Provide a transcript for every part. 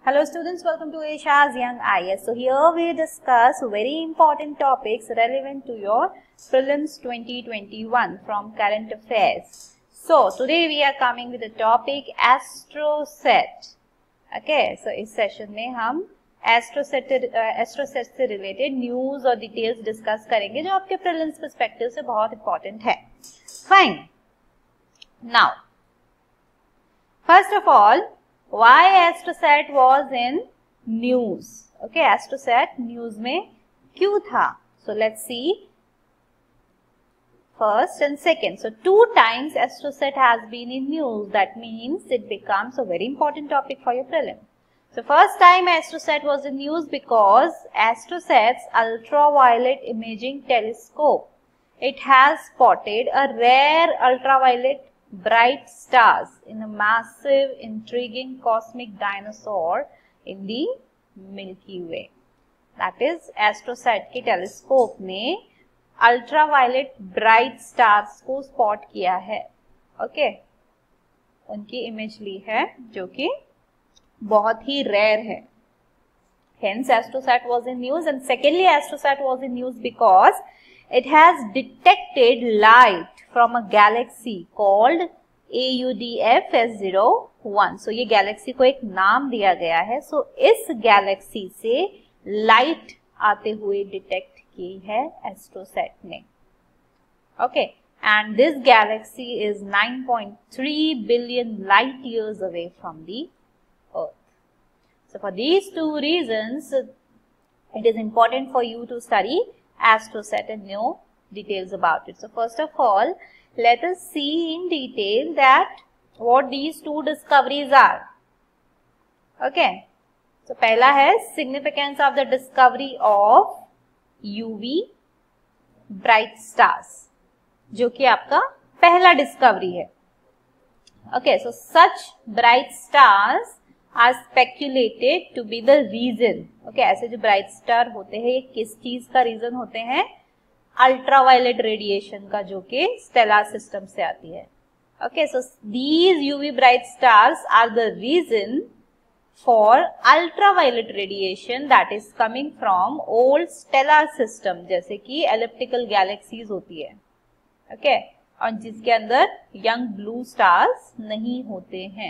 Hello students, welcome to Aisha's Young IS. So here we discuss very important topics relevant to your prelims 2021 from current affairs. So today we are coming with the topic AstroSet. Okay, so इस session में हम AstroSet से related news और details discuss करेंगे जो आपके prelims perspective से बहुत इंपॉर्टेंट है. Fine. Now first of all, why AstroSet was in news? Okay, AstroSet news में क्यों था? So let's see first and second. So 2 times AstroSet has been in news. That means it becomes a very important topic for your prelim. So first time AstroSet was in news because AstroSet's ultraviolet imaging telescope, it has spotted a rare ultraviolet bright stars in a massive, intriguing cosmic dinosaur in the Milky Way. That is, AstroSet के telescope ने ultraviolet bright stars को spot किया है. Okay, उनकी image ली है जो कि बहुत ही रेयर है. Hence, AstroSat was in news, and secondly, AstroSat was in news because it has detected light from a galaxy called AUDF S01. So ये गैलेक्सी को एक नाम दिया गया है. So इस गैलेक्सी से लाइट आते हुए डिटेक्ट की है एस्ट्रोसेट ने. Okay, and this galaxy is 9.3 billion light years away from the Earth. So for these two reasons, it is important for you to study AstroSet and know details about it. So first of all, let us see in detail that what these two discoveries are. Okay, so पहला है significance of the discovery of UV bright stars, जो कि आपका पहला discovery है. Okay, so such bright stars are speculated to be the reason. Okay, ऐसे जो bright star होते हैं ये किस चीज का रीजन होते हैं? अल्ट्रावायलेट रेडिएशन का, जो कि स्टेलर सिस्टम से आती है. Okay, so these UV bright stars are the reason for ultraviolet radiation that is coming from old stellar system, जैसे कि एलिप्टिकल गैलेक्सीज होती है. ओके, और जिसके अंदर यंग ब्लू स्टार्स नहीं होते हैं.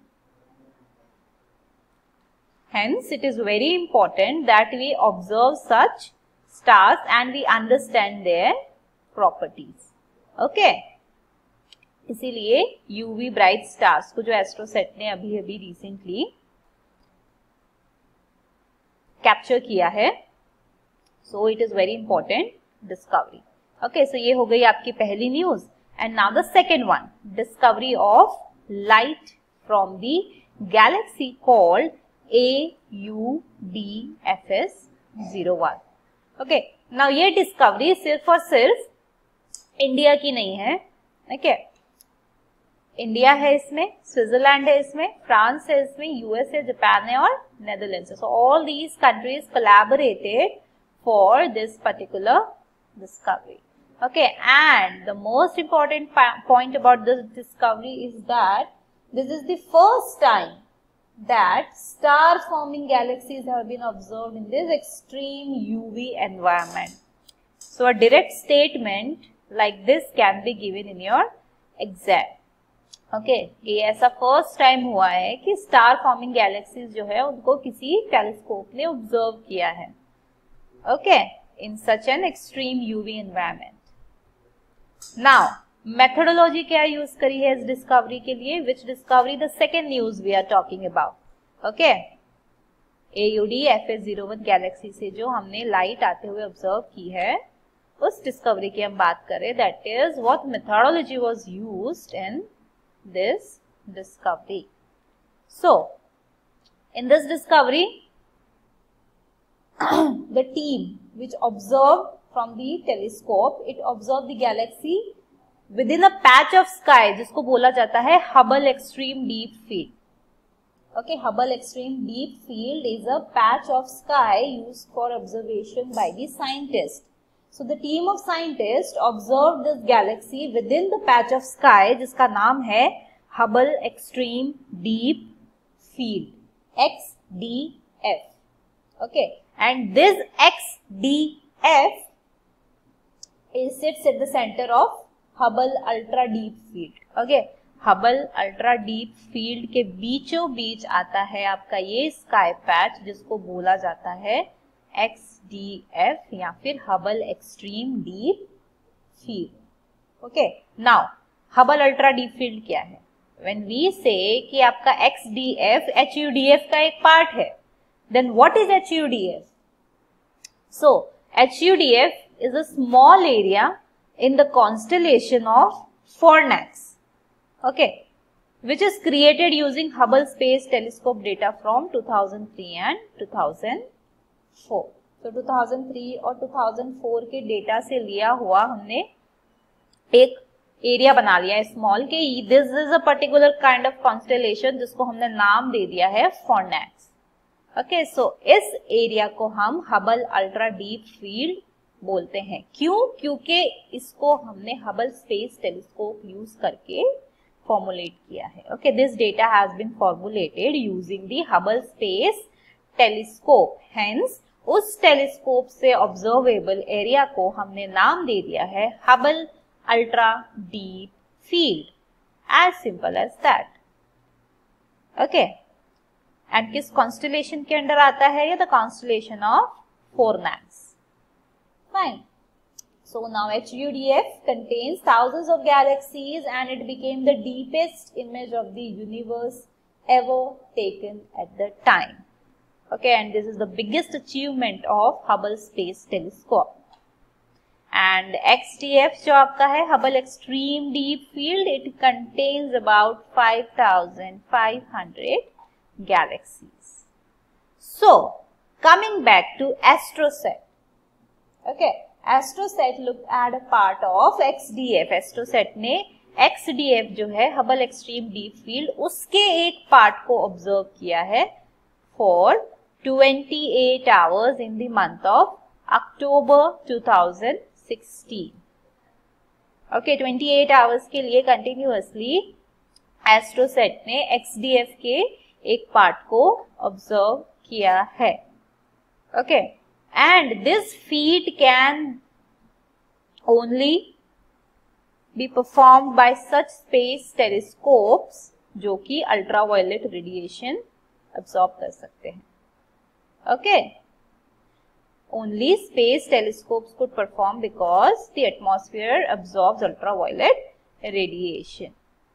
Hence, it is very important that we observe such stars and we understand their properties. Okay. इसीलिए UV bright stars को जो एस्ट्रोसेट ने अभी रिसेंटली कैप्चर किया है, so it is very important discovery. Okay, so ये हो गई आपकी पहली news. And now the second one, discovery of light from the galaxy called AUDFS01. Okay, now ये डिस्कवरी सिर्फ और सिर्फ इंडिया की नहीं है. ओके, इंडिया है इसमें, स्विट्जरलैंड है इसमें, फ्रांस है इसमें, यूएस है, जापान है और नेदरलैंड्स है. So all these countries collaborated for this particular discovery. Okay, and the most important point about this discovery is that this is the first time that star forming galaxies have been observed in this extreme UV environment. So a direct statement like this can be given in your exam. Okay, ये ऐसा first time हुआ है कि star forming galaxies जो है उनको किसी telescope ने ऑब्जर्व किया है. Okay, in such an extreme UV environment. Now methodology क्या यूज करी है इस डिस्कवरी के लिए? Which discovery? The second news we are talking about. Okay, AUDFS01 galaxy से जो हमने लाइट आते हुए ऑब्जर्व की है, उस डिस्कवरी की हम बात करें. That is what methodology was used in this discovery. So in this discovery the team which observe from the telescope, it observe the galaxy within a patch of sky, जिसको बोला जाता है Hubble extreme deep field. Okay, Hubble extreme deep field is a patch of sky used for observation by the scientist. So the team of scientist observe this galaxy within the patch of sky जिसका नाम है Hubble extreme deep field. XDF. Okay, and this XDF sits at the center of Hubble Ultra Deep Field. Okay, Hubble Ultra Deep Field के बीचों बीच आता है आपका ये sky patch जिसको बोला जाता है XDF या फिर Hubble Extreme Deep Field. Okay, now Hubble Ultra Deep Field क्या है? When we say कि आपका XDF HUDF का एक पार्ट है, then what is HUDF? So HUDF is a small area in the constellation of Fornax, okay, which is created using Hubble Space Telescope data from 2003 and 2004. So 2003 और 2004 के data से लिया हुआ हमने एक एरिया बना लिया है स्मॉल के. This is a particular kind of constellation जिसको हमने नाम दे दिया है फॉर्नेक्स. ओके, सो इस एरिया को हम हबल अल्ट्रा डीप फील्ड बोलते हैं. क्यों? क्योंकि इसको हमने हबल स्पेस टेलीस्कोप यूज करके फॉर्मुलेट किया है. Okay, this data has been formulated using the Hubble space telescope. Hence उस टेलीस्कोप से ऑब्जर्वेबल एरिया को हमने नाम दे दिया है Hubble ultra deep field. As simple as that. Okay, and किस कॉन्स्टेलेशन के अंडर आता है? ये the constellation of Fornax. Fine. So now HUDF contains thousands of galaxies and it became the deepest image of the universe ever taken at the time. Okay, and this is the biggest achievement of Hubble Space Telescope. And XDF जो आपका है Hubble Extreme Deep Field, it contains about 5,500 galaxies. So coming back to AstroSat. Okay, AstroSat looked at a part of XDF. AstroSat ने XDF जो है Hubble Extreme Deep Field उसके एक part को observe किया है for 28 hours in the month of October 2016. Okay, 28 hours के लिए कंटिन्यूअसली AstroSat ने XDF के एक पार्ट को ऑब्जर्व किया है. Okay. And this feat can only be performed by such space telescopes जो कि ultraviolet radiation absorb कर सकते हैं. Okay, only space telescopes could perform because the atmosphere absorbs ultraviolet radiation.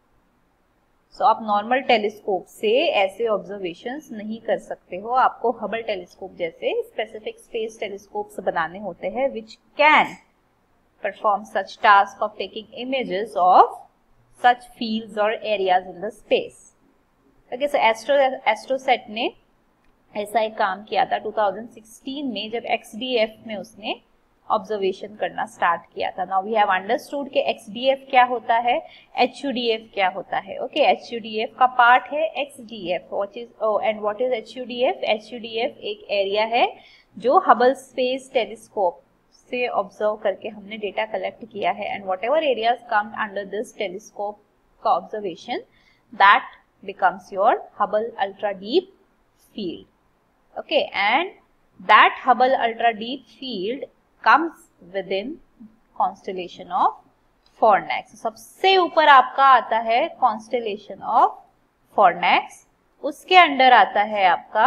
So आप नॉर्मल टेलीस्कोप से ऐसे ऑब्जर्वेशंस नहीं कर सकते हो. आपको हबल टेलीस्कोप जैसे स्पेसिफिक स्पेस टेलीस्कोप्स बनाने होते हैं which can perform such task of taking images of such fields or areas in the space. Okay, so AstroSat ने ऐसा एक काम किया था 2016 में जब XDF में उसने ऑब्जर्वेशन करना स्टार्ट किया था. नाउ वी हैव अंडरस्टूड कि XDF क्या होता है, HUDF क्या होता है. ओके, HUDF का पार्ट है XDF. What is HUDF? HUDF एक एरिया है जो हबल स्पेस टेलीस्कोप से ऑब्जर्व करके हमने डेटा कलेक्ट किया है. And whatever areas come under this telescope का observation that becomes your Hubble ultra deep field. Okay, and that Hubble ultra deep field comes within constellation of Fornax. सबसे ऊपर आपका आता है constellation of Fornax. उसके under आता है आपका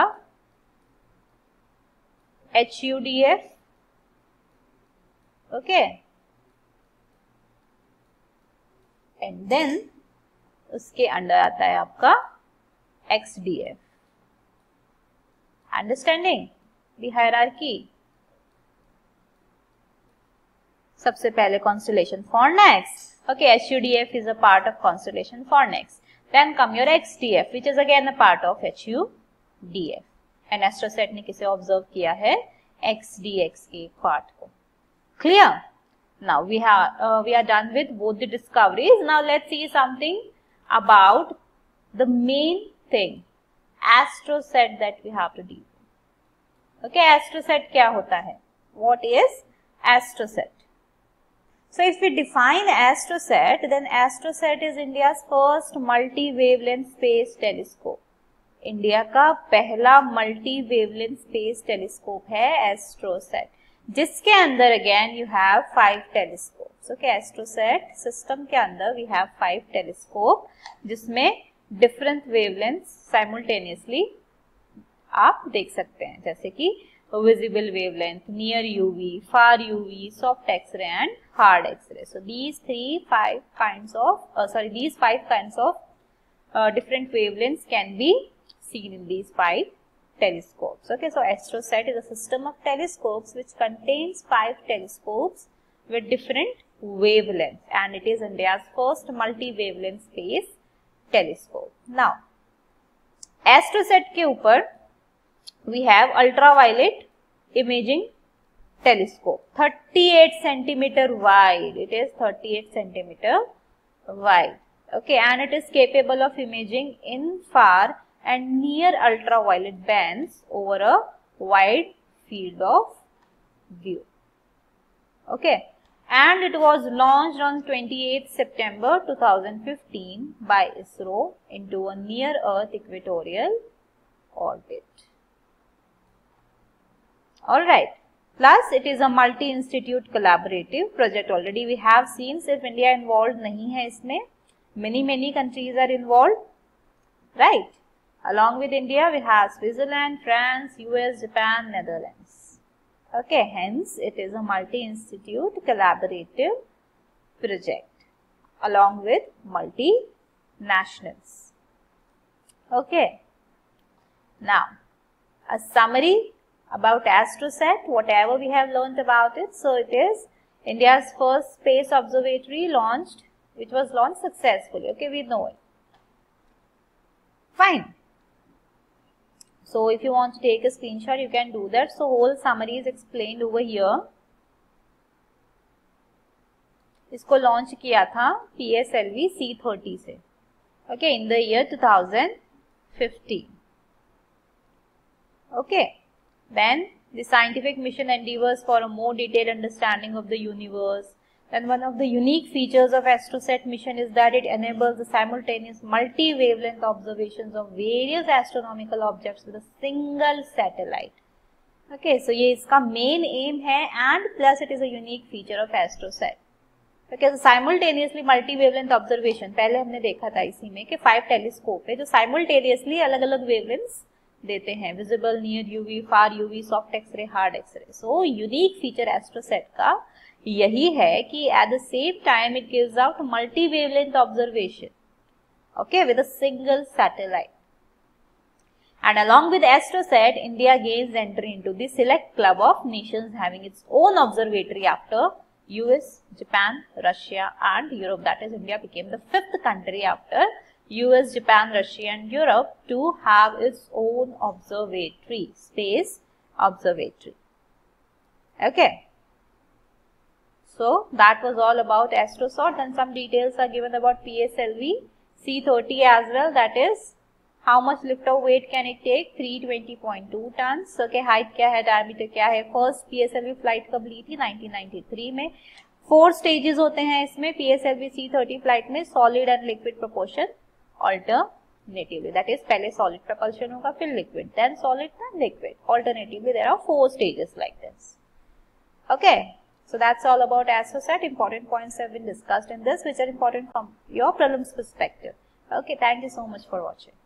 HUDF. ओके, एंड देन उसके अंडर आता है आपका XDF. Understanding the hierarchy? सबसे पहले constellation Fornax. Okay, HUDF is a part of constellation Fornax. Then come your XDF, which is again a part of HUDF. And AstroSat ने किसे observe किया है? XDX के पार्ट को. Clear? Now we are done with both the discoveries. Now let's see something about the main thing, AstroSat, that we have to deal with. Okay, AstroSat क्या होता है? What is AstroSat? So if we define AstroSat, then AstroSat is India's first multi-wavelength space telescope. India का पहला multi wavelength space telescope है AstroSat, जिसके अंदर again you have 5 telescopes. Okay, AstroSat system के अंदर वी हैव 5 टेलीस्कोप जिसमें different wavelength simultaneously आप देख सकते हैं, जैसे कि visible wavelength, near UV, far UV, soft X-ray and hard X-ray. So these five kinds of different wavelengths can be seen in these 5 telescopes. Okay, so ASTROSAT is a system of telescopes which contains 5 telescopes with different wavelengths, and it is India's first multi-wavelength space telescope. Now, ASTROSAT के ऊपर we have ultraviolet imaging telescope, 38 centimeter wide. It is 38 centimeter wide. Okay, and it is capable of imaging infrared and near ultraviolet bands over a wide field of view. Okay, and it was launched on 28 September 2015 by ISRO into a near Earth equatorial orbit. Alright, plus it is a multi-institute collaborative project. Already we have seen सिर्फ India involved नहीं है इसमें, many countries are involved, right? Along with India we have Switzerland, France, US, Japan, Netherlands. Okay, hence it is a multi-institute collaborative project along with multinationals. Okay, now a summary about ASTROSAT, whatever we have learnt about it. So it is India's first space observatory which was launched successfully. Okay, we know it. Fine. So if you want to take a screenshot, you can do that. So whole summary is explained over here. इसको launch किया था PSLV C30 से. Okay, in the year 2015. Okay. Then the scientific mission endeavors for a more detailed understanding of the universe. Then one of the unique features of ASTROSAT mission is that it enables the simultaneous multi-wavelength observations of various astronomical objects with a single satellite. Okay, so ये इसका main aim है, and plus it is a unique feature of ASTROSAT. Okay, so simultaneously multi-wavelength observation, पहले हमने देखा था इसी में कि 5 टेलीस्कोप है जो simultaneously अलग-अलग wavelengths देते हैं, visible, near UV, far UV, soft X-ray, hard X-ray. So unique feature AstroSat का यही है कि at the same time it gives out multi wavelength observation, okay, with a single satellite. And along with ASTROSAT, India gains entry into the select club of nations having its own observatory after US, Japan, Russia and Europe. That is, India became the 5th country after US, Japan, Russia and Europe to have its own observatory, space observatory. Okay. So that was all about ASTROSAT, and some details are given about PSLV C30 as well. That is, how much lift off weight can it take? 320.2 tons. Okay, height क्या है, diameter क्या है. First PSLV flight कब ली थी? 1993 में. 4 stages होते हैं इसमें PSLV C30 flight में, solid and liquid propulsion alternatively. That is, पहले solid propulsion होगा, फिर liquid, then solid, then liquid. Alternatively, there are 4 stages like this. Okay, so that's all about ASTROSAT. Important points have been discussed in this, which are important from your prelims perspective. Okay, thank you so much for watching.